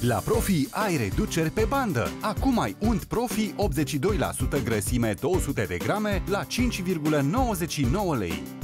La Profi ai reduceri pe bandă. Acum ai unt Profi 82% grăsime 200 de grame la 5,99 lei.